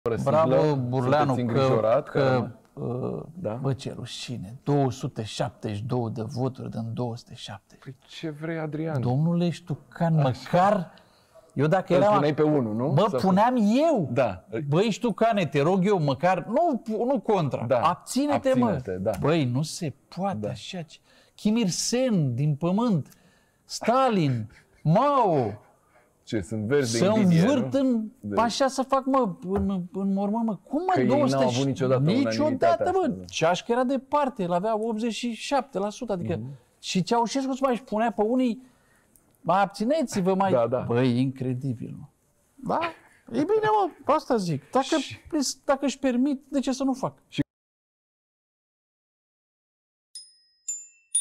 Bravo, Burleanu, da? bă, ce rușine, 272 de voturi din 270. Păi ce vrei, Adrian? Domnule Ștucan, măcar... Eu dacă eram... Îl puneai pe unul, nu? Bă, puneam eu! Da. Băi, Ștucane, te rog eu, măcar... Nu contra. Da. Abține-te, mă! Da. Băi, nu se poate așa. Kim Il-sen, din pământ, Stalin, Mao... Ce, sunt verzi de să invidie, învârt așa să fac, mă, în mormânt, mă. Cum, mă, că 200? Ei n-au avut niciodată, mă. asta, Ceașcă era departe, el avea 87%, adică... Și Ceaușescu mai își punea pe unii, mai abțineți-vă, mai... Da. Băi, incredibil, mă. Da? E bine, mă, asta zic. Dacă își permit, de ce să nu fac?